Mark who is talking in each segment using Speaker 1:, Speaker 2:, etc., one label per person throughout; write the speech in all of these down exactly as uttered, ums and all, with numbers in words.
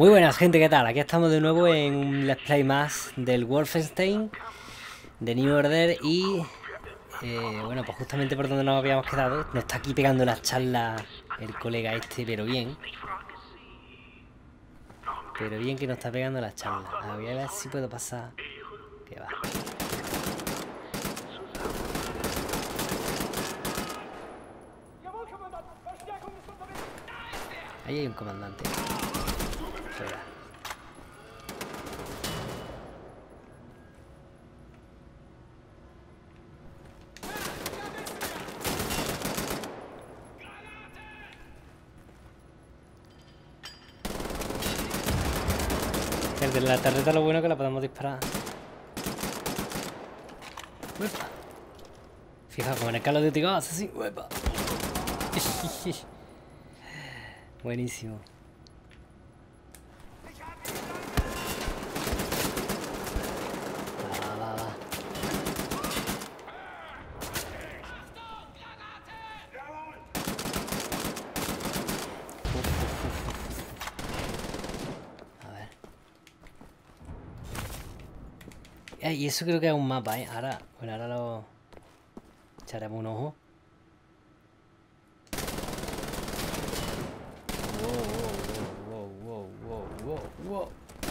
Speaker 1: Muy buenas, gente, ¿qué tal? Aquí estamos de nuevo en un Let's Play más del Wolfenstein de New Order y eh, bueno, pues justamente por donde nos habíamos quedado nos está aquí pegando las charlas el colega este, pero bien pero bien que nos está pegando las charlas. A ver, a ver si puedo pasar. Que va. Ahí hay un comandante. Fuera. El de la tarjeta lo bueno es que la podemos disparar. ¡Uepa! Fijaos, como en el Call of Duty Ghosts, así. ¡Uepa! Buenísimo. Va, va, va. Uf, uf, uf, uf. A ver. Eh, y eso creo que es un mapa, ¿eh? Ahora, bueno, ahora lo echaremos un ojo. Wow, wow, wow, wow, wow, wow, wow.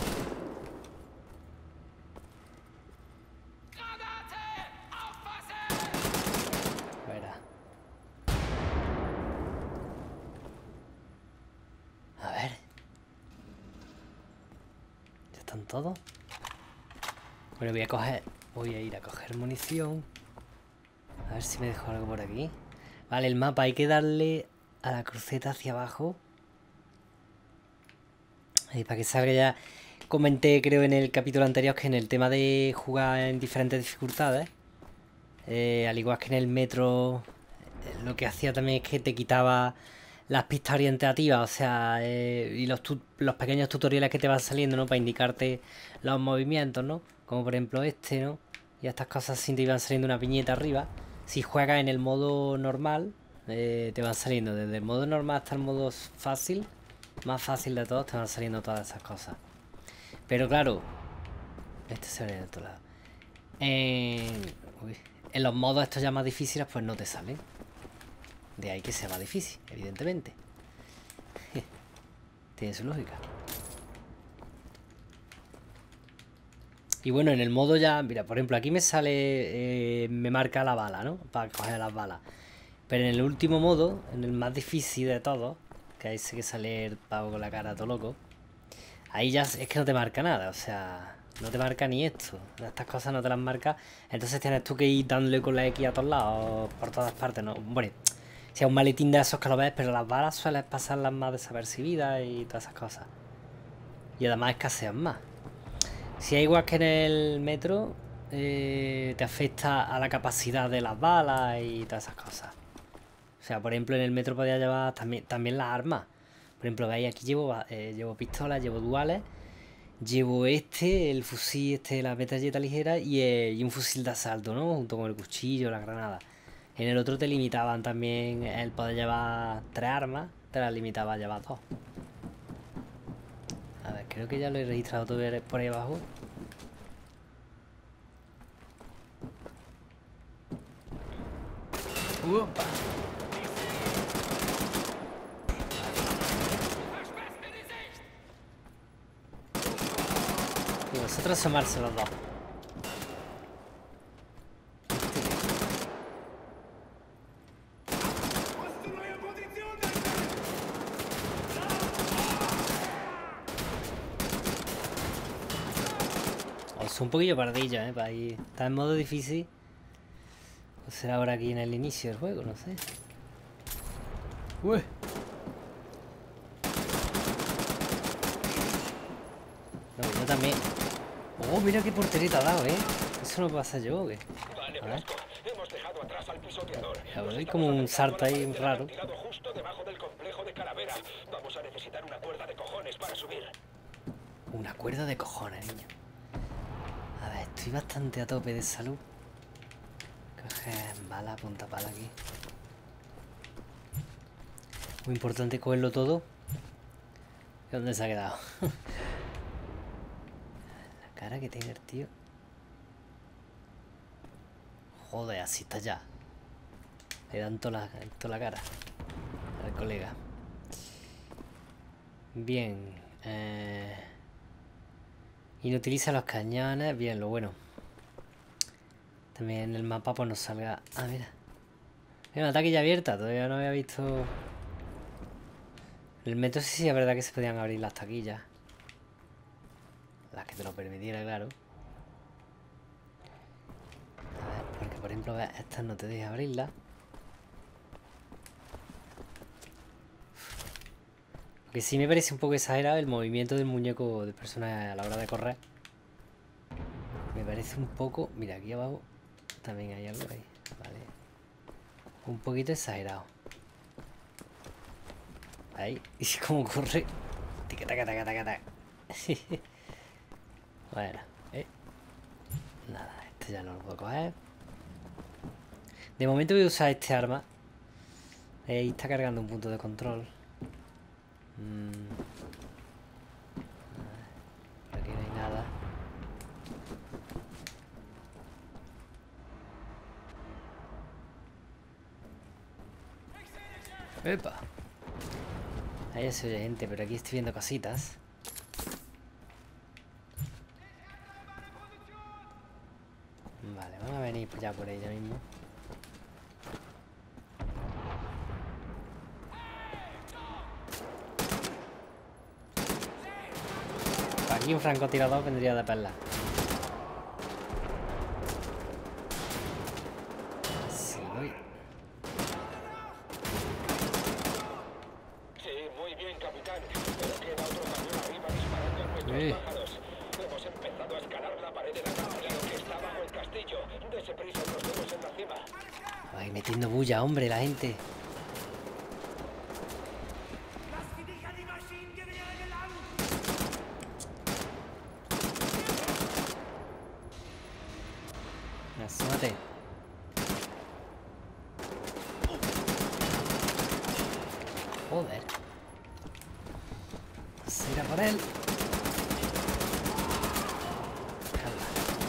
Speaker 1: Fuera. A ver. ¿Ya están todos? Bueno, voy a coger... Voy a ir a coger munición. A ver si me dejo algo por aquí. Vale, el mapa hay que darle a la cruceta hacia abajo. Y para que salga ya... Comenté, creo, en el capítulo anterior que en el tema de jugar en diferentes dificultades, eh, al igual que en el Metro, eh, lo que hacía también es que te quitaba las pistas orientativas, o sea, eh, y los, los pequeños tutoriales que te van saliendo, ¿no? Para indicarte los movimientos, ¿no? Como por ejemplo este, ¿no? Y estas cosas sí te iban saliendo una piñeta arriba. Si juegas en el modo normal, eh, te van saliendo desde el modo normal hasta el modo fácil, más fácil de todos, te van saliendo todas esas cosas. Pero claro, este se ve del otro lado. En, uy, en los modos estos ya más difíciles, pues no te salen. De ahí que sea más difícil, evidentemente. Tiene su lógica. Y bueno, en el modo ya, mira, por ejemplo, aquí me sale, eh, me marca la bala, ¿no? Para coger las balas. Pero en el último modo, en el más difícil de todos, que ahí sí que sale el pavo con la cara todo loco, ahí ya es que no te marca nada, o sea, no te marca ni esto. Estas cosas no te las marca. Entonces tienes tú que ir dándole con la X a todos lados, por todas partes, ¿no? Bueno, si es un maletín de esos que lo ves, pero las balas suelen pasarlas más desapercibidas y todas esas cosas. Y además escasean más. Si es igual que en el metro, eh, te afecta a la capacidad de las balas y todas esas cosas. O sea, por ejemplo, en el metro podía llevar también, también las armas. Por ejemplo, veis, aquí llevo, eh, llevo pistolas, llevo duales, llevo este, el fusil, este, la metralleta ligera y, eh, y un fusil de asalto, ¿no? Junto con el cuchillo, la granada. En el otro te limitaban también el poder llevar tres armas, te las limitaba a llevar dos. A ver, creo que ya lo he registrado todo por ahí abajo. ¡Upa! Y vosotros asomarse los dos. Os un poquillo pardillo, eh, para ir. Está en modo difícil. O será ahora aquí en el inicio del juego, no sé. Uy. No, yo también. Oh, mira qué porterita ha dado, eh. Eso no pasa yo, ¿o qué? A ver.
Speaker 2: Hemos dejado atrás al pisoteador.
Speaker 1: Hay como un salto ahí raro.
Speaker 2: Justo debajo del complejo de Calavera. Vamos a necesitar una cuerda de cojones para subir.
Speaker 1: Una cuerda de cojones, niño. A ver, estoy bastante a tope de salud. Coge bala, punta bala aquí. Muy importante cogerlo todo. ¿Dónde se ha quedado? La cara que tiene el tío. Joder, así está ya. Le dan toda la, toda la cara al colega. Bien. Eh... Inutiliza los cañones. Bien, lo bueno. También en el mapa pues nos salga... Ah, mira. Mira, una taquilla abierta. Todavía no había visto... En el metro sí, sí, es verdad que se podían abrir las taquillas. Las que te lo permitiera, claro. A ver, porque por ejemplo, ¿ves? Estas no te deja abrirlas. Porque sí me parece un poco exagerado el movimiento del muñeco de personaje a la hora de correr. Me parece un poco... Mira, aquí abajo también hay algo ahí. Vale. Un poquito exagerado. Ahí. Y como corre. Tica, taca, taca, taca, taca. Bueno, eh. Nada, este ya no lo puedo coger. De momento voy a usar este arma. Ahí está cargando un punto de control. Mm. Por aquí no hay nada. ¡Epa! Ahí ya se oye gente, pero aquí estoy viendo cositas. Vale, vamos a venir ya por ella mismo. Aquí un francotirador vendría de perla. Sí, voy.
Speaker 2: Sí, muy bien, capitán. Pero queda otro camión arriba disparando a nuestros
Speaker 1: Eh.
Speaker 2: pájaros. Hemos empezado a escalar la pared de la cámara que está bajo el castillo. Dese prisa, nos vemos en la cima.
Speaker 1: Ay, metiendo bulla, hombre, la gente. Asómate. Joder. Se irá por él. Calma.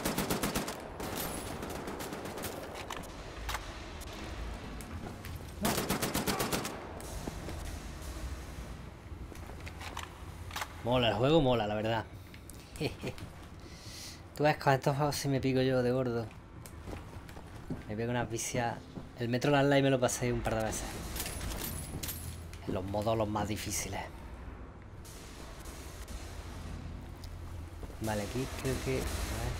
Speaker 1: No. Mola el juego, mola, la verdad. Tú ves, con estos juegos si me pico yo de gordo. Me pego unas vicias. El Metro Last Light me lo pasé un par de veces. En los modos los más difíciles. Vale, aquí creo que... A ver.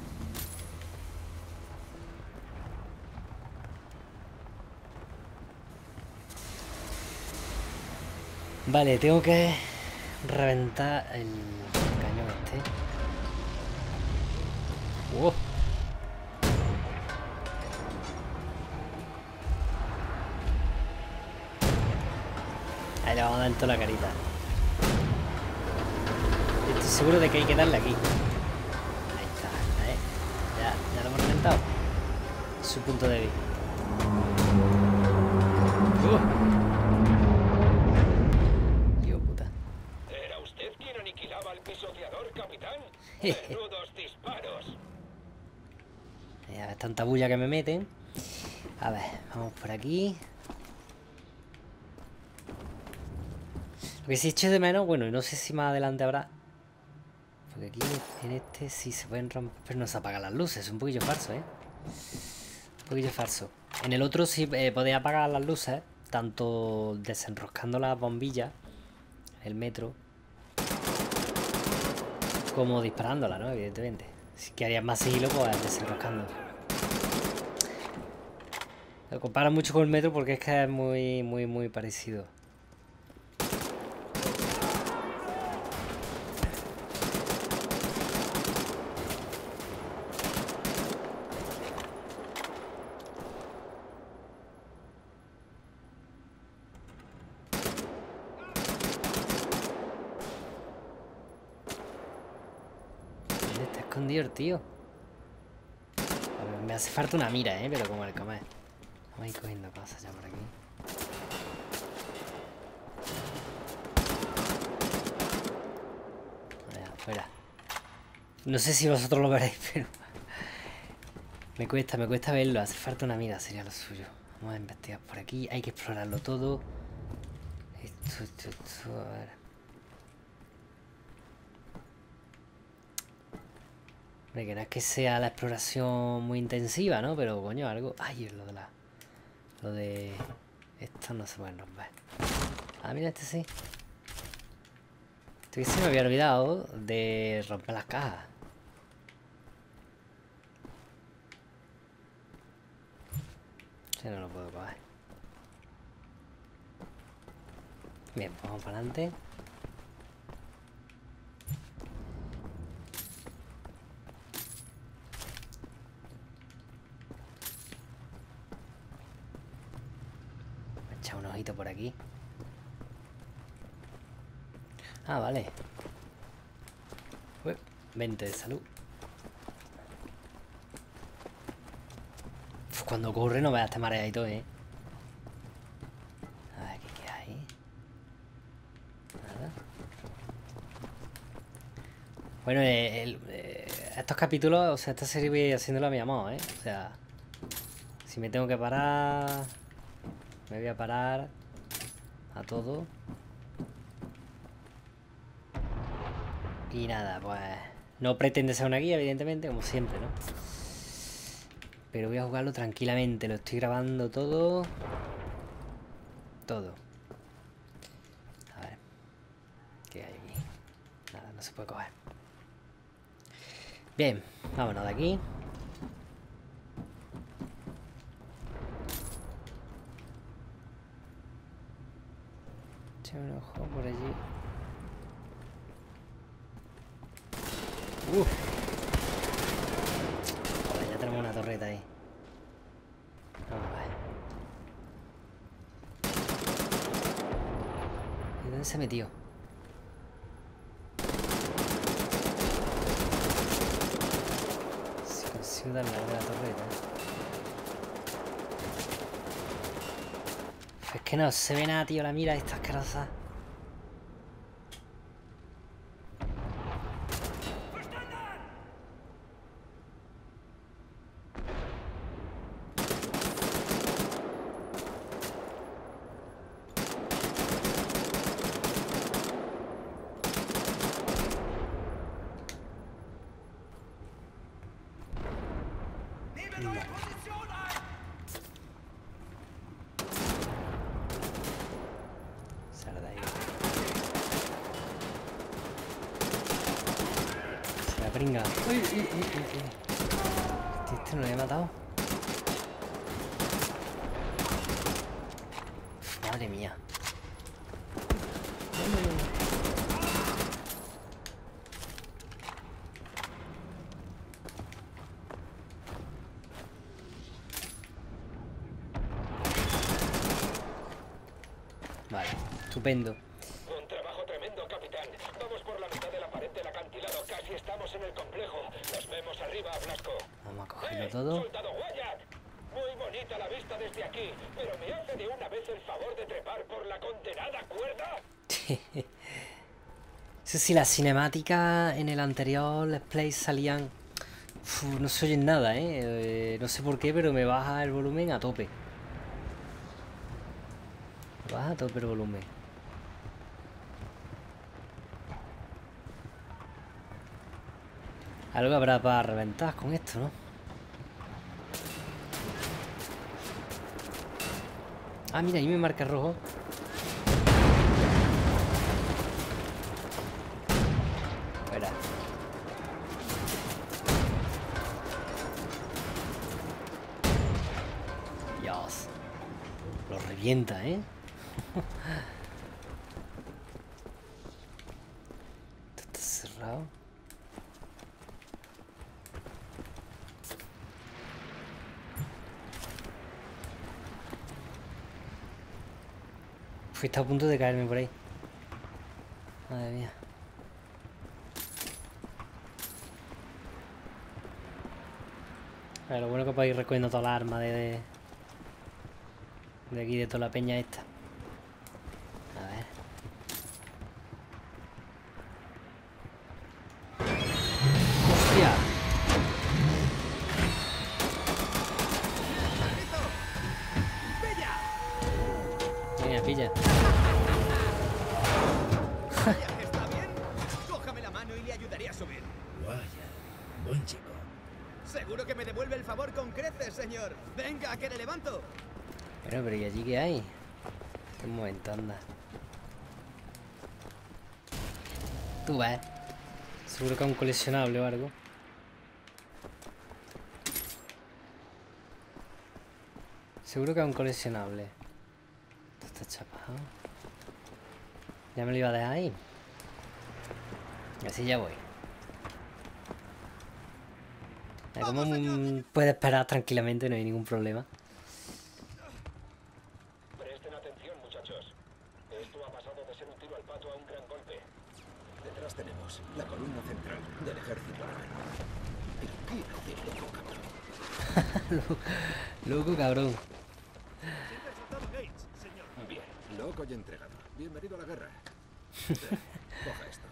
Speaker 1: Vale, tengo que reventar el cañón este. ¡Wow! Ahí le vamos a dar en toda la carita. Estoy seguro de que hay que darle aquí. Ahí está, ¿eh? Ya, ya lo hemos reventado. Su punto débil. Uh. Dios puta.
Speaker 2: ¿Era usted quien aniquilaba al pisoteador, capitán? Menudos disparos.
Speaker 1: Ya ves tanta bulla que me meten. A ver, vamos por aquí. Lo que sí echo de menos, bueno, no sé si más adelante habrá. Porque aquí en este sí se pueden romper, pero no se apagan las luces, es un poquillo falso, ¿eh? Un poquillo falso. En el otro sí eh, podéis apagar las luces, tanto desenroscando las bombillas, el metro, como disparándola, ¿no? Evidentemente. Si querías más sigilo, pues desenroscando. Lo comparo mucho con el metro porque es que es muy, muy, muy parecido. ¿Dónde está escondido el tío? A ver, me hace falta una mira, ¿eh? Pero como el comer. Vamos a ir cogiendo cosas ya por aquí. Mira. No sé si vosotros lo veréis, pero... Me cuesta, me cuesta verlo. Hace falta una mira, sería lo suyo. Vamos a investigar por aquí. Hay que explorarlo todo. Esto, esto, esto... A ver... Hombre, que no es que sea la exploración muy intensiva, ¿no? Pero, coño, algo... Ay, es lo de la... Lo de... Esto no se pueden romper. Ah, mira, este sí. Este se me había olvidado de romper las cajas. Este no lo puedo coger. Bien, pues vamos para adelante. Voy a echar un ojito por aquí. Ah, vale. Uy, veinte de salud. Uf, cuando corre no veas, te mareas y todo, ¿eh? A ver, ¿qué, qué hay? Nada. Bueno, eh, el, eh, estos capítulos, o sea, esta serie voy haciéndolo a mi amor, ¿eh? O sea, si me tengo que parar, me voy a parar a todo. Y nada, pues no pretende ser una guía, evidentemente, como siempre, ¿no? Pero voy a jugarlo tranquilamente, lo estoy grabando todo. Todo. A ver. ¿Qué hay aquí? Nada, no se puede coger. Bien, vámonos de aquí. Echa un ojo por allí. Uf. Joder, ya tenemos una torreta ahí. Vamos a ver. ¿Y dónde se metió? Si consigo darle a la torreta. Es que no se ve nada, tío. La mira esta asquerosa. Pringa. Uy, uy, uy, uy, uy. Este no lo había matado. Uf, madre mía. Vale, estupendo.
Speaker 2: Un trabajo tremendo, capitán. Vamos por la mitad de la pared del acantilado. Casi estamos en el complejo. Nos vemos arriba, Blasco.
Speaker 1: Vamos a cogerlo
Speaker 2: ¡Eh,
Speaker 1: todo.
Speaker 2: soldado Wyatt! Muy bonita la vista desde aquí, pero ¿me hace de una vez el favor de trepar por la condenada cuerda?
Speaker 1: Eso sí, las cinemáticas en el anterior Let's Play salían... Uf, no se oyen nada, ¿eh? ¿eh? No sé por qué, pero me baja el volumen a tope. Me baja a tope el volumen. Algo habrá para reventar con esto, ¿no? Ah, mira, ahí me marca rojo. Espera. Dios. Lo revienta, ¿eh? Esto está cerrado. Fuiste a punto de caerme por ahí. Madre mía. A ver, lo bueno que podéis ir recogiendo toda la arma de, de... De aquí, de toda la peña esta. A ver.
Speaker 3: Seguro que me devuelve el favor con creces, señor. Venga, que le levanto.
Speaker 1: Bueno, pero ¿y allí qué hay? Un momento, anda. Tú ves. Seguro que es un coleccionable o algo. Seguro que es un coleccionable. Esto está chapado. Ya me lo iba a dejar ahí. Así ya voy. Como puede esperar tranquilamente, no hay ningún problema.
Speaker 2: Presten atención, muchachos. Esto ha pasado de ser un tiro al pato a un gran golpe.
Speaker 4: Detrás tenemos la columna central del ejército romano. ¿Qué hace loco, cabrón?
Speaker 1: Loco, cabrón.
Speaker 3: Siempre he soltado Gates, señor.
Speaker 4: Bien, loco y entregado. Bienvenido a la guerra. Eh, Coja esto.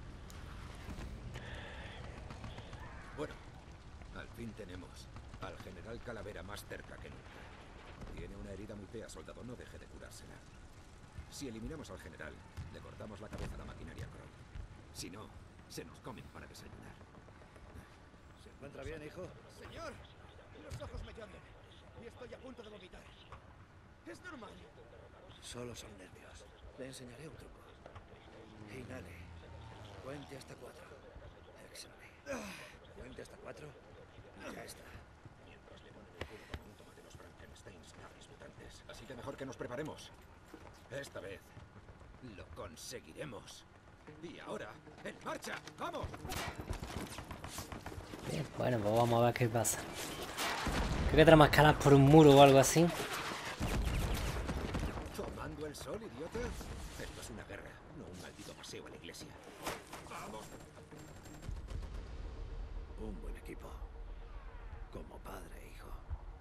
Speaker 4: Bueno, al fin tenemos al general Calavera más cerca que nunca. Tiene una herida muy fea, soldado. No deje de curársela. Si eliminamos al general, le cortamos la cabeza a la maquinaria Kroll. Si no, se nos comen para desayunar.
Speaker 3: ¿Se encuentra bien, hijo? Señor, los ojos me llaman y estoy a punto de vomitar. Es normal.
Speaker 5: Solo son nervios. Le enseñaré un truco. Inhale. Cuente hasta cuatro. Exhale. Cuente hasta cuatro. Y ya está.
Speaker 4: Mientras le ponen el culo como un tomate los Frankensteins navis mutantes. Así que mejor que nos preparemos. Esta vez lo conseguiremos. Y ahora, ¡en marcha! ¡Vamos!
Speaker 1: Bien, bueno, pues vamos a ver qué pasa. Creo que tenemos que escalar por un muro o algo así.
Speaker 4: ¿Tomando el sol, idiota? Esto es una guerra, no un maldito paseo a la iglesia. ¡Vamos!
Speaker 5: Un buen equipo. Como padre e hijo.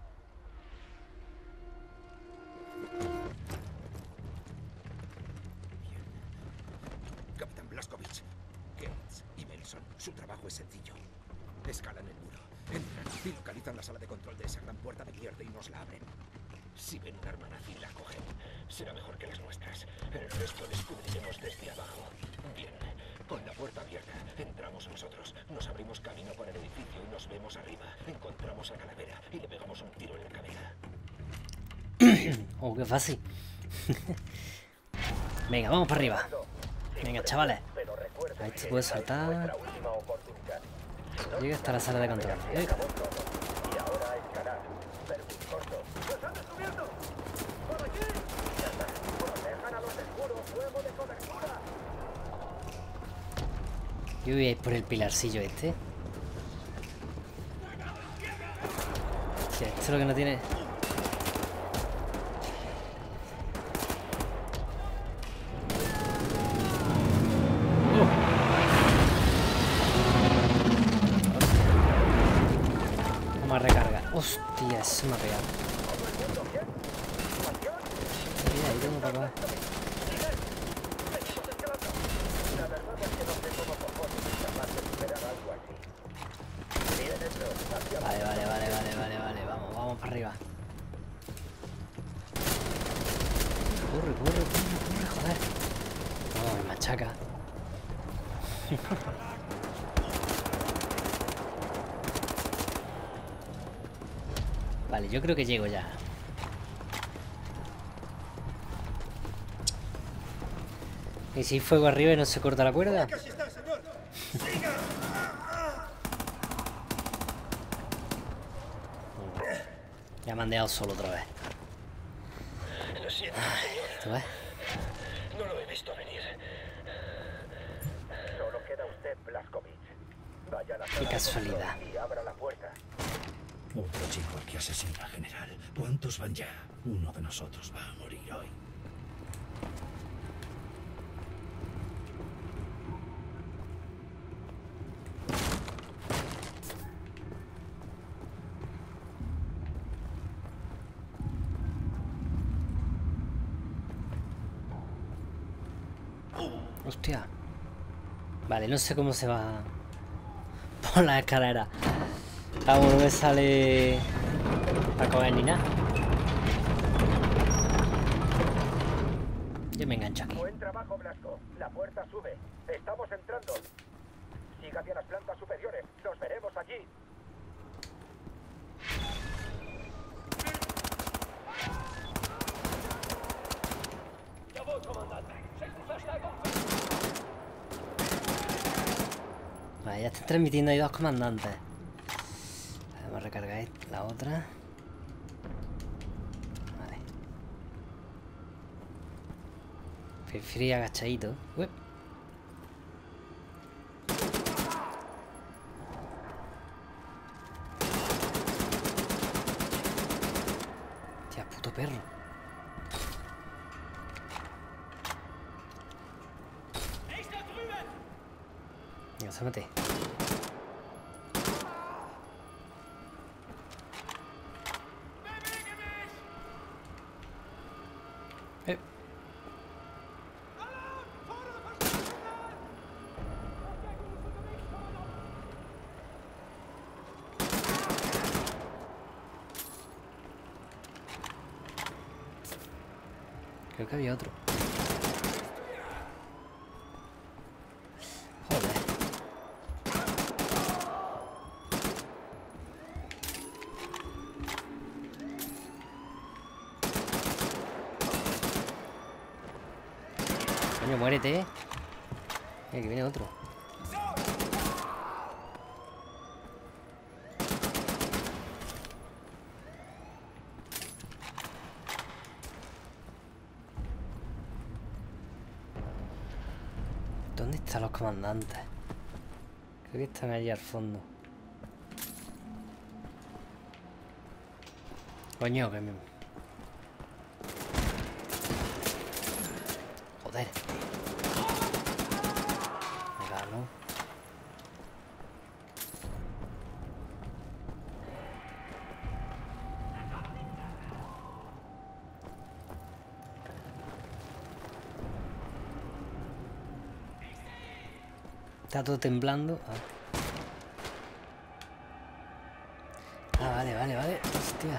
Speaker 4: Bien. Capitán Blazkowicz, Gates y Mason, su trabajo es sencillo. Escalan el muro, entran y localizan la sala de control de esa gran puerta de mierda y nos la abren.
Speaker 2: Si ven una arma nazi, la cogen. Será mejor que las nuestras. El resto descubriremos desde abajo. Bien. Con la puerta abierta, entramos nosotros. Nos abrimos camino por el edificio y nos vemos arriba. Encontramos a Calavera y le pegamos un tiro en la cabeza.
Speaker 1: Oh, qué fácil. Venga, vamos para arriba. Venga, chavales. Ahí se puede saltar. Llega hasta la sala de control. ¿Eh? Yo voy a ir por el pilarcillo este. Sí, esto es lo que no tiene. Vamos a recargar. Hostia, eso me ha pegado. Mira, ahí tengo para abajo. Vale, vale, vale, vale, vale, vale, vamos, vamos para arriba. Corre, corre, corre, corre, joder. Vamos, me machaca. Vale, yo creo que llego ya. ¿Y si hay fuego arriba y no se corta la cuerda?
Speaker 3: Casi está, señor.
Speaker 1: Ya me han dejado solo otra vez.
Speaker 2: Lo siento, señor.
Speaker 1: ¿Esto ves?
Speaker 2: No lo he visto venir. Solo queda usted, Blazkowicz. Vaya a la
Speaker 1: Qué casualidad.
Speaker 2: y abra la puerta.
Speaker 5: Otro chico al que asesina, general. ¿Cuántos van ya? Uno de nosotros va a morir hoy.
Speaker 1: Hostia. Vale, no sé cómo se va por la escalera. Vamos, no me sale para comer ni nada. Yo me engancho aquí.
Speaker 2: Buen trabajo, Blasco. La puerta sube. Estamos entrando. Siga hacia las plantas superiores. Nos veremos allí.
Speaker 1: Vale, ya están transmitiendo ahí dos comandantes. Vamos a recargar la otra. Vale. Prefiero ir agachadito. Ué. Hostia, puto perro. Venga, asómate. Eh. Creo que había otro. Joder. Coño, muérete, eh. Mira, que viene otro. ¿Dónde están los comandantes? Creo que están allí al fondo. Coño, que me... Joder. Venga, ¿no? Está todo temblando. Ah. Ah, vale, vale, vale. Hostia.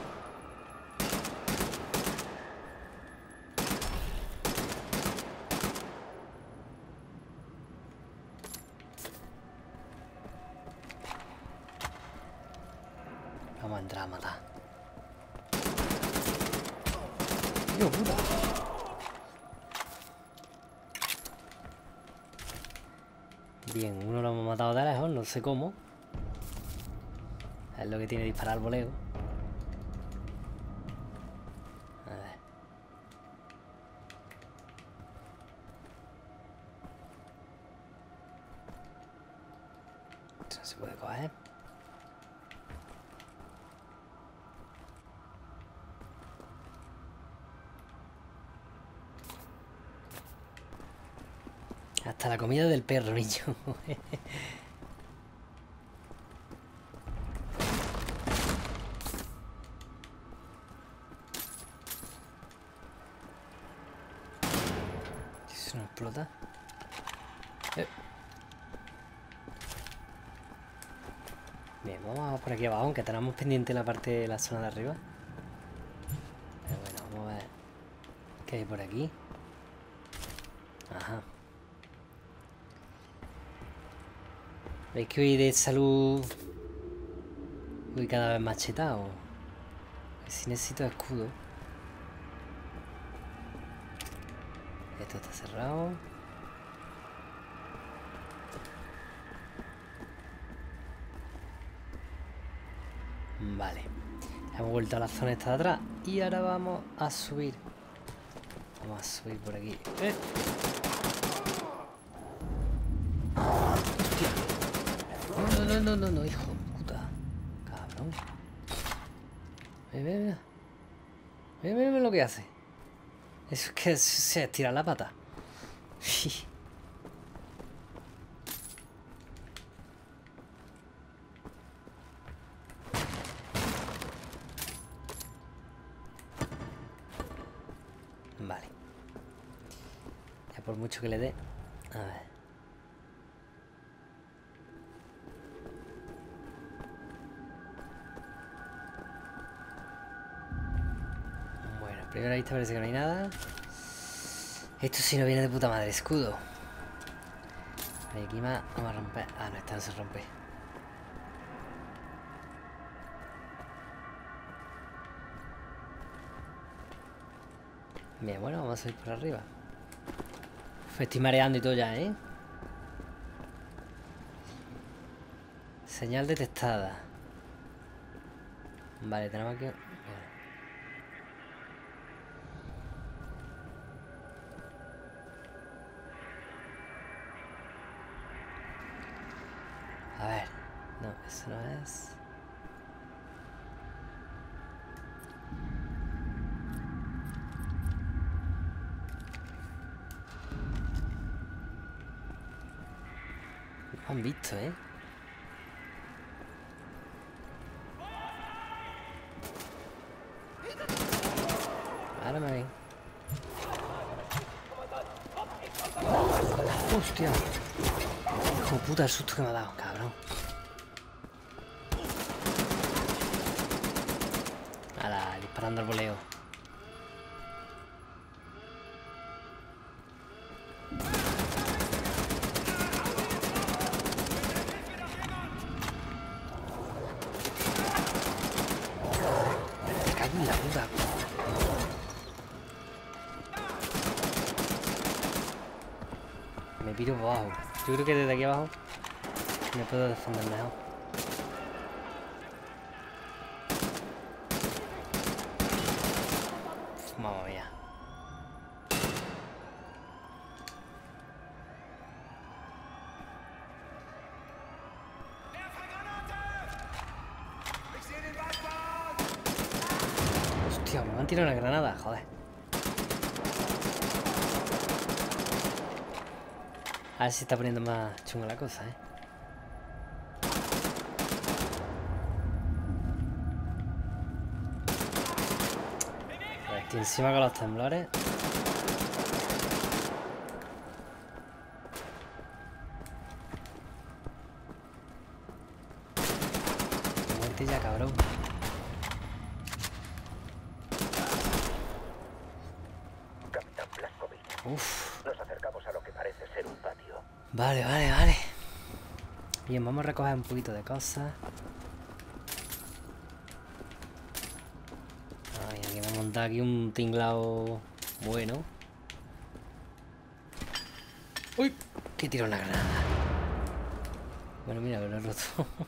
Speaker 1: Vamos a entrar a matar. ¡Dios, puta! Bien, uno lo hemos matado de lejos, no sé cómo. Es lo que tiene disparar al voleo. A ver. Esto no se puede coger. Hasta la comida del perro, niño. Eso no explota. Eh. Bien, vamos por aquí abajo, aunque tenemos pendiente la parte de la zona de arriba. Pero bueno, vamos a ver qué hay por aquí. Ajá. ¿Veis que voy de salud? Voy cada vez más chetado. Si necesito escudo. Esto está cerrado. Vale. Hemos vuelto a la zona esta de atrás. Y ahora vamos a subir. Vamos a subir por aquí. ¡Eh! No, no, no, no, no, hijo de puta. Cabrón. Mira, mira, mira. Mira, mira lo que hace. Eso es que se estira la pata. Vale. Ya por mucho que le dé. A ver. Primera vista parece que no hay nada. Esto sí no viene de puta madre, escudo. Hay aquí más, vamos a romper. Ah, no, esta no se rompe. Bien, bueno, vamos a ir por arriba. Me estoy mareando y todo ya, ¿eh? Señal detectada. Vale, tenemos que... A ver. No, eso no es... Han visto, ¿eh? Ahora me ven. Hostia. Hijo puta, el susto que me ha dado, cabrón. Ahora, disparando al voleo. La puta. Me piro por abajo. Yo creo que desde aquí abajo me puedo defender mejor. Mamma mía. Hostia, me han tirado una granada, joder. A ver si está poniendo más chunga la cosa, eh. Estoy encima con los temblores. Muerte ya, cabrón.
Speaker 2: Capitán Blazkowicz.
Speaker 1: Uf.
Speaker 2: Nos acercamos a lo que parece ser un patio.
Speaker 1: Vale, vale, vale. Bien, vamos a recoger un poquito de cosas. Ay, aquí me he montado aquí un tinglao bueno. ¡Uy! Que tiro una granada. Bueno, mira, me lo he roto.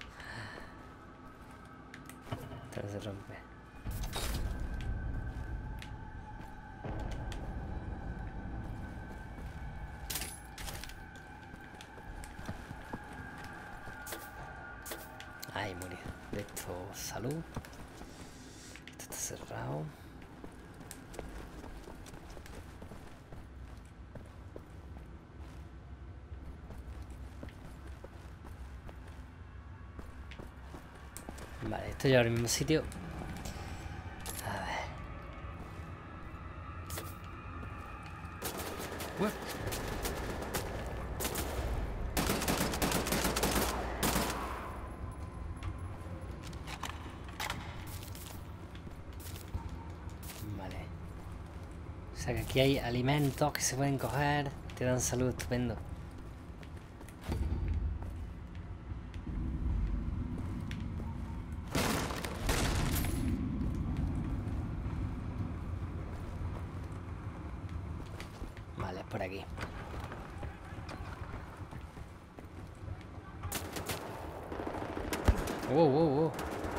Speaker 1: Esto no se rompe. Ay, morí. De esto, salud. Esto está cerrado. Vale, esto lleva al mismo sitio. A ver. Ué. Vale. O sea que aquí hay alimentos que se pueden coger. Te dan salud, estupendo. Vale, es por aquí. Wow, wow, wow.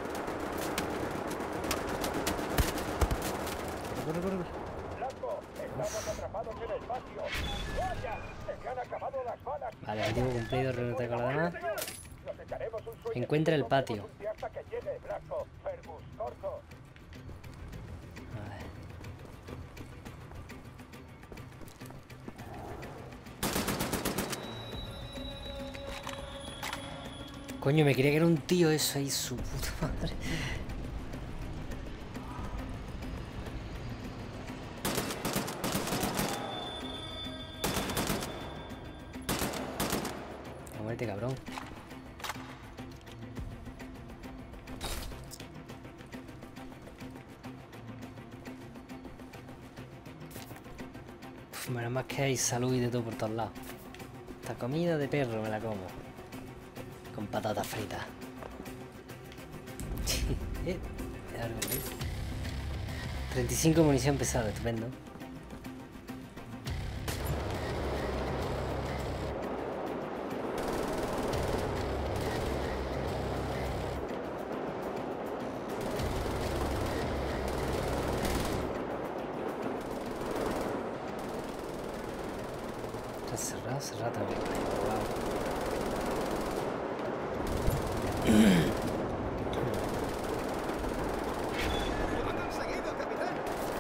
Speaker 1: Corre, corre, corre.
Speaker 2: Blanco, estamos atrapados en el patio. ¡Vaya! ¡Se me han acabado las balas!
Speaker 1: Vale, objetivo cumplido, reúnete con los demás.
Speaker 2: Nos echaremos un sueño.
Speaker 1: Encuentra el patio.
Speaker 2: Hasta que llegue Blanco. Fergus, corto.
Speaker 1: A ver. Coño, me creía que era un tío eso ahí, su puta madre. Muérete, cabrón. Uf, menos más que hay salud y de todo por todos lados. Esta comida de perro me la como. Con patatas fritas. eh, algo, ¿eh? treinta y cinco munición pesada, estupendo. hace rato que me he jugado.
Speaker 3: ¡Lo ha conseguido, capitán!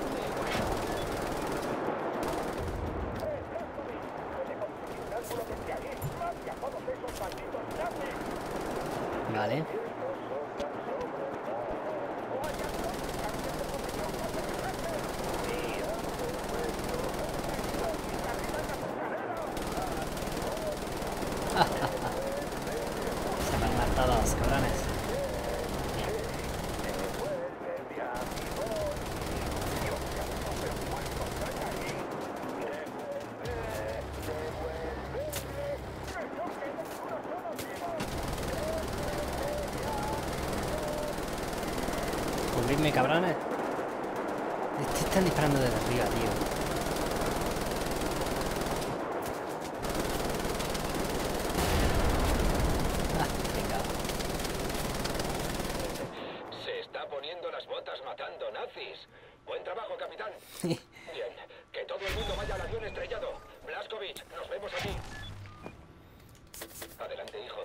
Speaker 1: Vale. Se me han matado los cabrones. Cubridme, cabrones. Este están disparando desde arriba, tío. Ah, venga.
Speaker 2: Se está poniendo las botas matando nazis. Buen trabajo, capitán. Bien, que todo el mundo vaya al avión estrellado. Blazkowicz, nos vemos allí. Adelante, hijo.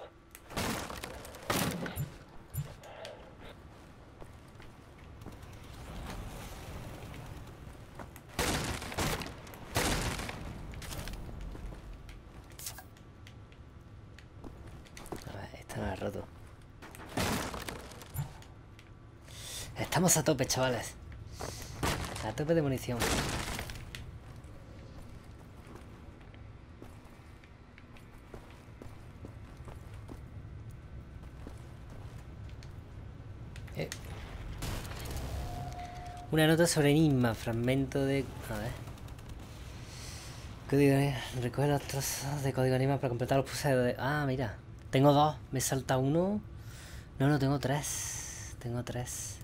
Speaker 1: A ver, esta no la he roto. Estamos a tope, chavales. A tope de munición. Eh. Una nota sobre enigma, fragmento de... A ver. Código de... Recoge los trozos de código enigma para completar los puzzles de... Ah, mira. Tengo dos. Me salta uno. No, no, tengo tres. Tengo tres.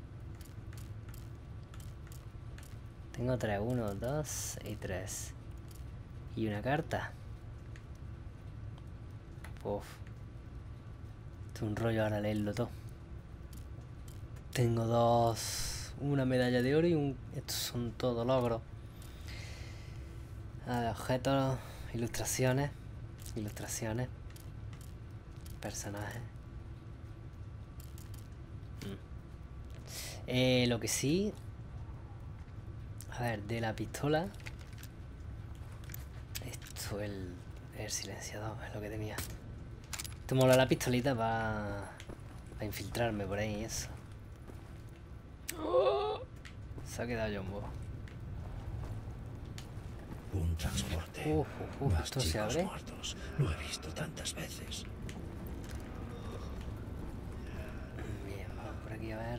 Speaker 1: Tengo tres. Uno, dos y tres. Y una carta. Uf. Esto es un rollo ahora leerlo todo. Tengo dos. Una medalla de oro y un... Estos son todos logros. A ver, objetos, ilustraciones. Ilustraciones. Personajes. Mm. Eh, lo que sí... A ver, de la pistola... Esto, el, el silenciador, es lo que tenía. Esto mola la pistolita para... Para infiltrarme por ahí y eso. Se ha quedado Jumbo.
Speaker 5: Un transporte.
Speaker 1: Uf, uf, uf,
Speaker 5: Más
Speaker 1: esto se
Speaker 5: chicos
Speaker 1: abre.
Speaker 5: muertos. Lo he visto tantas veces.
Speaker 1: Bien, vamos por aquí a ver.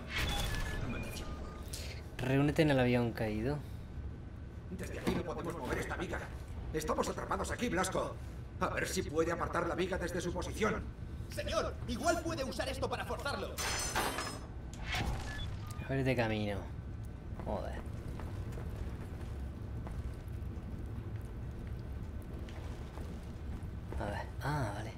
Speaker 1: Reúnete en el avión caído.
Speaker 4: Desde aquí no podemos mover esta viga. Estamos atrapados aquí, Blasco. A ver si puede apartar la viga desde su posición.
Speaker 3: Señor, igual puede usar esto para forzarlo.
Speaker 1: Ábrete camino. Joder. A ver. Ah, vale.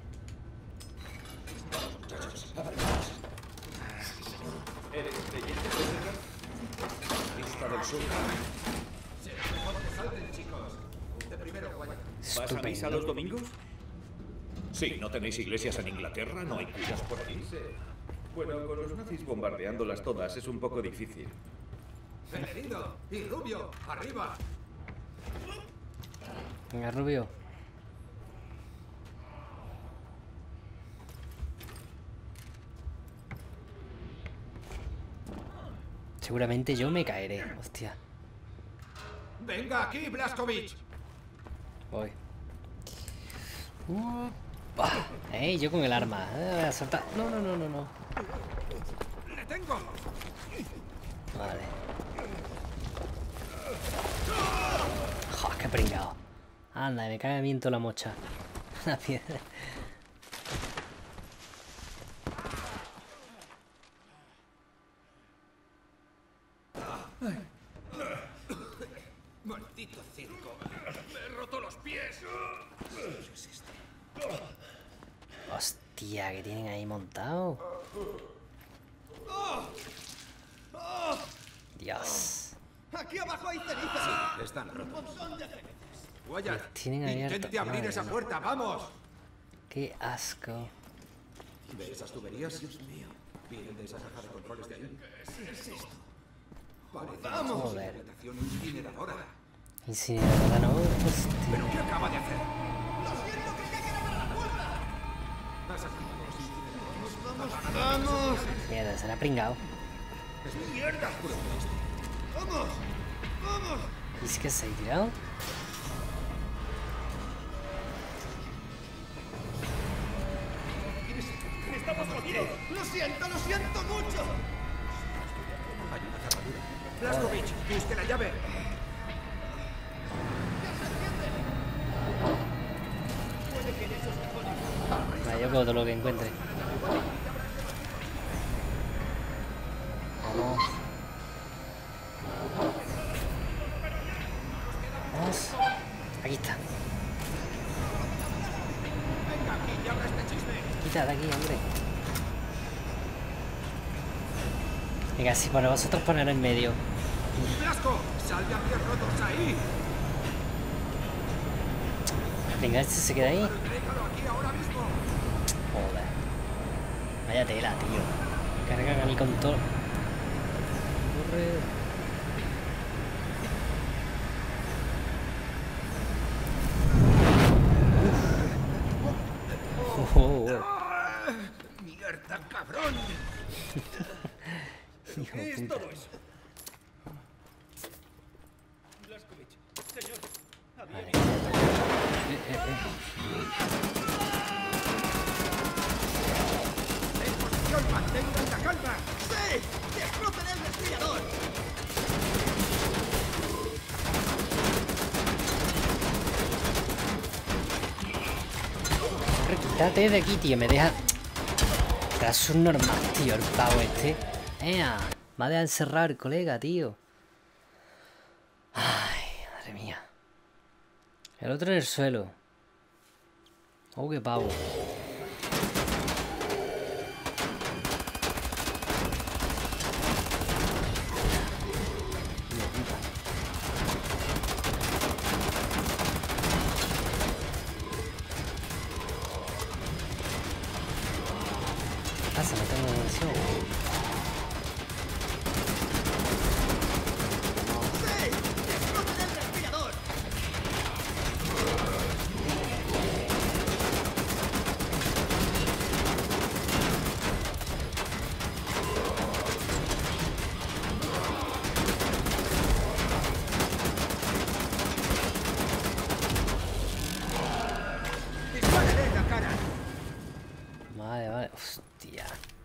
Speaker 6: ¿Vas a misa los domingos? Sí, ¿no tenéis iglesias en Inglaterra? ¿No hay curas por aquí? Bueno, con los nazis bombardeándolas todas es un poco difícil.
Speaker 4: Benedito y Rubio, arriba.
Speaker 1: Venga, Rubio. Seguramente yo me caeré. Hostia.
Speaker 4: Venga aquí, Blazkowicz.
Speaker 1: Voy. Uh, bah. Ey, yo con el arma. Eh, voy a soltar. No, no, no, no, no.
Speaker 4: ¡Le tengo!
Speaker 1: Vale. Joder, qué pringado. Anda, me cae viento la mocha. La piedra.
Speaker 4: ¡Maldito circo! ¡Me he roto los pies!
Speaker 1: Hostia, que tienen ahí montado. Dios.
Speaker 3: Aquí abajo hay ceniza.
Speaker 4: Están
Speaker 3: Un
Speaker 4: rotos.
Speaker 3: montón de cenizas.
Speaker 4: Wyatt,
Speaker 1: Tienen abierto.
Speaker 4: intente abrir
Speaker 1: Madre
Speaker 4: esa
Speaker 1: mía.
Speaker 4: puerta, vamos.
Speaker 1: Qué asco.
Speaker 4: ¿Ve esas tuberías? Dios mío. ¿Vienen de esa caja de controles de ahí?
Speaker 5: ¿Qué es esto?
Speaker 4: Parece
Speaker 5: ¡Vamos!
Speaker 4: una
Speaker 1: Joder.
Speaker 4: habitación incineradora.
Speaker 1: Incineradora, ¿no? Hostia.
Speaker 4: ¿Pero qué acaba de hacer?
Speaker 3: ¡Lo siento, creía que era para la puerta!
Speaker 4: Has activado los incineradores.
Speaker 5: ¡Vamos! ¡Vamos!
Speaker 1: Mierda, se la ha pringado.
Speaker 5: ¡Mierda! ¡Vamos! ¡Vamos!
Speaker 1: ¿Y es que se ha tirado?
Speaker 3: ¡Estamos jodidos! ¡Lo siento, lo siento mucho!
Speaker 4: Hay una cerradura. Blazkowicz, busque la llave.
Speaker 1: Vaya, yo cojo todo lo que encuentre. Vamos. Vamos. Aquí está.
Speaker 4: Venga, aquí, ya abra este chisme.
Speaker 1: Quita de aquí, hombre. Venga, si para vosotros poneros en medio.
Speaker 4: Blasco, salve a pies rotos ahí.
Speaker 1: Venga, este se queda ahí.
Speaker 4: Tráigalo aquí ahora mismo.
Speaker 1: Joder. Vaya tela, tío. Cargan a mí con todo. Corre. Oh, oh, oh.
Speaker 4: ¡Ah! ¡Mierda, cabrón!
Speaker 1: Hijo
Speaker 5: ¿Qué
Speaker 1: de
Speaker 5: es
Speaker 1: puta.
Speaker 5: todo eso? Blazkowicz, señor.
Speaker 1: Vale. Eh, eh, eh.
Speaker 4: ¡En posición! ¡Mantengan la calma!
Speaker 3: ¡Sí! ¡Destrocen el respirador!
Speaker 1: Corre, quítate de aquí, tío. Me deja. Es un normal, tío, el pavo este. ¡Ea! Me ha dejado encerrar, colega, tío. Ay, madre mía. El otro en el suelo. Oh, qué pavo. ¿Qué pasa? No tengo munición.
Speaker 3: ¡Sí! ¡Destrocen el respirador!
Speaker 4: ¡Dispárale en la cara!
Speaker 1: Vale, vale. Hostia.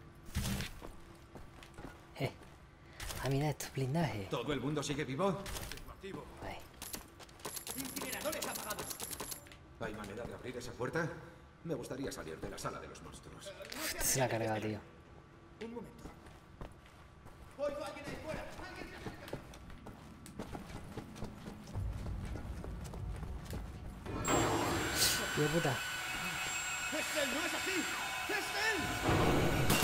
Speaker 1: Eh. Ah, mira estos blindajes.
Speaker 4: ¿Todo el mundo sigue vivo?
Speaker 1: Vale.
Speaker 3: ¡Incineradores apagados!
Speaker 4: ¿Hay manera de abrir esa puerta? Me gustaría salir de la sala de los monstruos.
Speaker 1: Este se la ha cargado, tío.
Speaker 3: Un momento. Oigo a alguien ahí fuera. ¡Alguien se acerca!
Speaker 1: Tío puta.
Speaker 3: ¡Es él! ¡No es así! ¡Es él!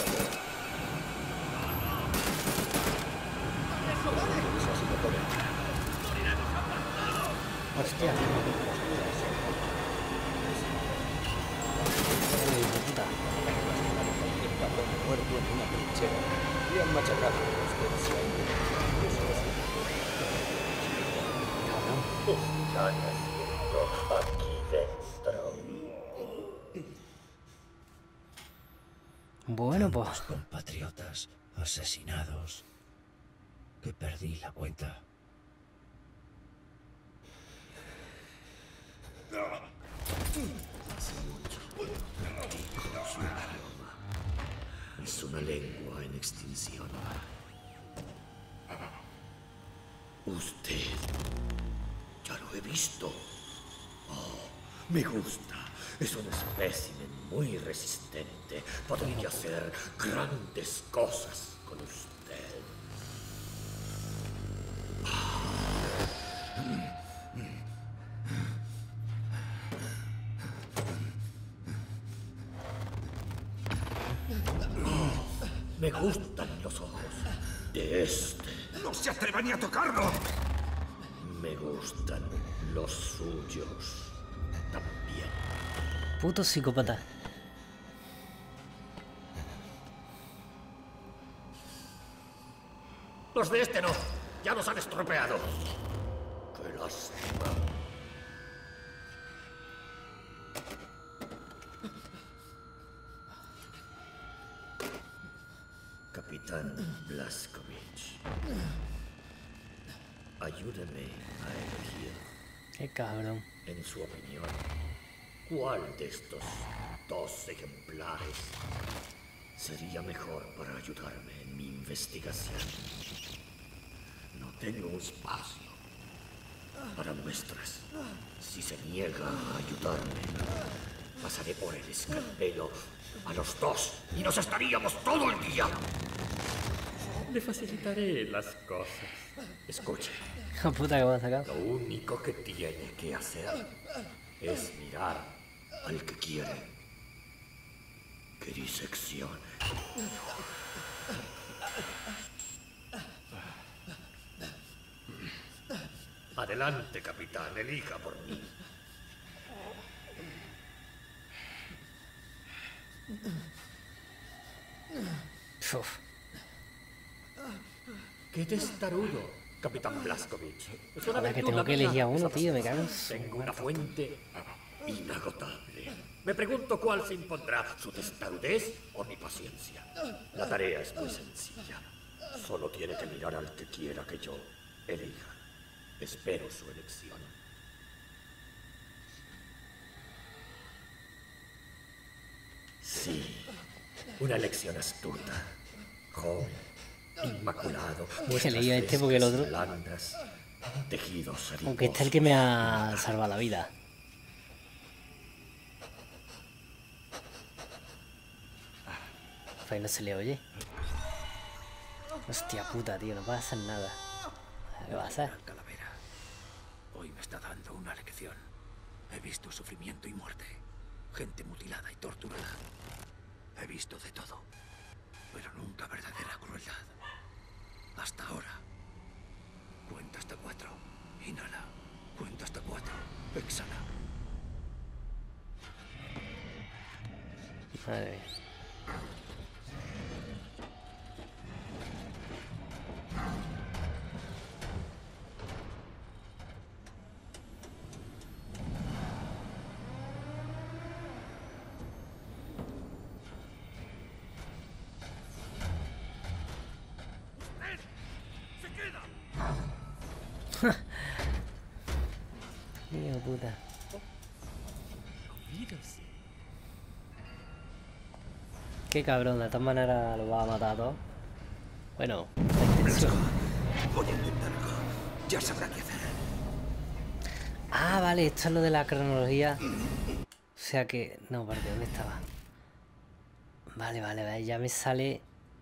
Speaker 3: ¡Eso vale!
Speaker 1: Hostia. Ay, hijo de puta.
Speaker 2: Muerto en una trinchera y han machacado a los
Speaker 1: Cabrón.
Speaker 7: Están haciendo aquí dentro.
Speaker 1: Bueno, pues.
Speaker 5: Tantos compatriotas asesinados que perdí la cuenta.
Speaker 7: Es una lengua en extinción. Usted. Ya lo he visto. Oh, me gusta. Es un espécimen muy resistente. Podría hacer grandes cosas con usted. Me gustan los ojos de este.
Speaker 4: ¡No se atreva ni a tocarlo!
Speaker 7: Me me gustan los suyos también.
Speaker 1: Puto psicópata.
Speaker 7: Los de este no. Ya los han estropeado. Qué lástima. Capitán Blazkowicz, ayúdeme a elegir.
Speaker 1: Qué cabrón.
Speaker 7: En su opinión, ¿cuál de estos dos ejemplares sería mejor para ayudarme en mi investigación? No tengo espacio para muestras. Si se niega a ayudarme, pasaré por el escalpelo a los dos y nos estaríamos todo el día. Le facilitaré las cosas. Escuche.
Speaker 1: La puta que me ha sacado.
Speaker 7: Lo único que tiene que hacer es mirar al que quiere que diseccione. Adelante, capitán, elija por mí.
Speaker 1: Uf.
Speaker 7: ¡Qué testarudo, capitán Blazkowicz! Es una
Speaker 1: Joder, que
Speaker 7: virtud,
Speaker 1: tengo
Speaker 7: la
Speaker 1: que
Speaker 7: verdad.
Speaker 1: elegir a uno, tío, me cago en su
Speaker 7: Tengo una fuente inagotable. Me pregunto cuál se impondrá, su testarudez o mi paciencia. La tarea es muy sencilla. Solo tiene que mirar al que quiera que yo elija. Espero su elección. Sí, una elección astuta, joven, inmaculado.
Speaker 1: Se leía este porque el otro-
Speaker 7: Blandas, tejidos
Speaker 1: Aunque este es el que me ha salvado la vida. Ahí no se le oye. Hostia puta, tío, no puede hacer nada. ¿Qué va a hacer?
Speaker 5: Calavera, hoy me está dando una lección. He visto sufrimiento y muerte, gente mutilada y torturada. He visto de todo, pero nunca verdadera crueldad. Hasta ahora. Cuenta hasta cuatro. Inhala. Cuenta hasta cuatro. Exhala.
Speaker 1: Madre mía. Hijo de puta. Qué cabrón, de todas maneras lo va a matar a todos. Bueno, la intención.
Speaker 5: Voy a intentar algo. Ya sabrá qué hacer.
Speaker 1: Ah, vale, esto es lo de la cronología. O sea que... No, vale, ¿dónde estaba? Vale, vale, vale, ya me sale...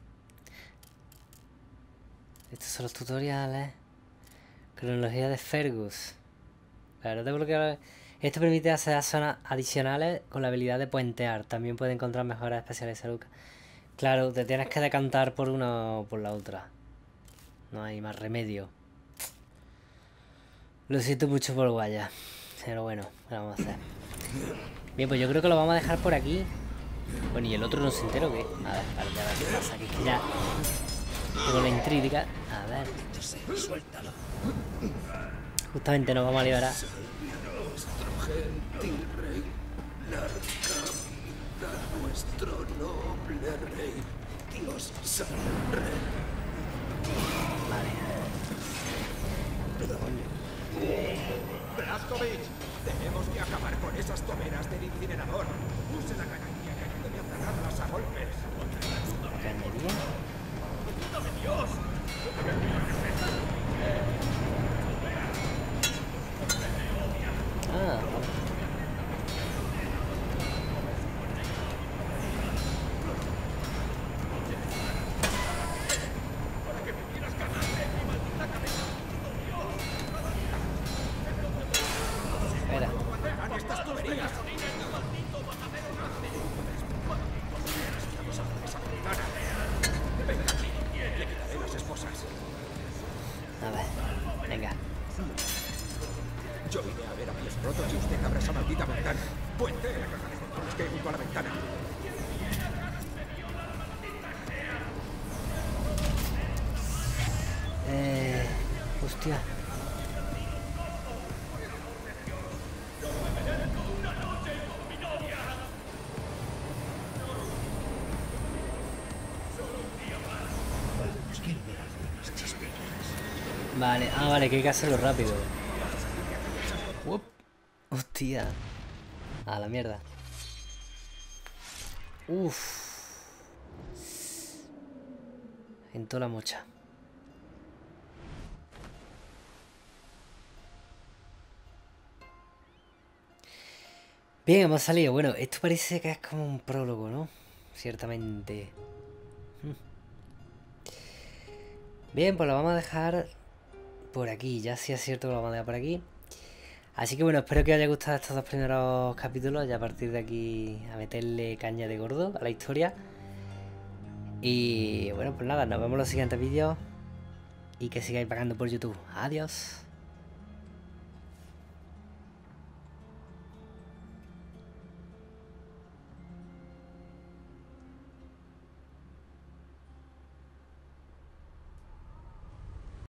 Speaker 1: Estos son los tutoriales. Cronología de Fergus. Claro, te bloqueo. Esto permite hacer zonas adicionales con la habilidad de puentear. También puede encontrar mejoras especiales de salud. Claro, te tienes que decantar por una o por la otra. No hay más remedio. Lo siento mucho por Guaya. Pero bueno, ¿qué vamos a hacer? Bien, pues yo creo que lo vamos a dejar por aquí. Bueno, ¿y el otro no se enteró qué? A ver, a ver, a ver qué pasa. Que es que ya... Tengo la intriga. A ver. Justamente nos vamos a liberar.
Speaker 5: Nuestro gentil rey, larga vida a nuestro noble rey, Dios San Rey.
Speaker 1: Vale.
Speaker 4: Blazkowicz, tenemos que acabar con esas tomeras del incinerador. Use la cañería y ayúdeme a cerrarlas a golpes.
Speaker 1: ¿Cañería?
Speaker 4: ¡Dame Dios!
Speaker 1: Ah, espera.
Speaker 4: ¡Hagan estas tuberías! bosque junto a la ventana.
Speaker 1: Eh... Hostia. Vale, ah, vale, que hay que hacerlo rápido. Uop. Hostia. A la mierda. Uff. En toda la mocha. Bien, hemos salido. Bueno, esto parece que es como un prólogo, ¿no? Ciertamente. Bien, pues lo vamos a dejar por aquí. Ya sí es cierto que lo vamos a dejar por aquí. Así que bueno, espero que os haya gustado estos dos primeros capítulos. Ya a partir de aquí a meterle caña de gordo a la historia. Y bueno, pues nada, nos vemos en los siguientes vídeos. Y que sigáis pagando por YouTube. Adiós.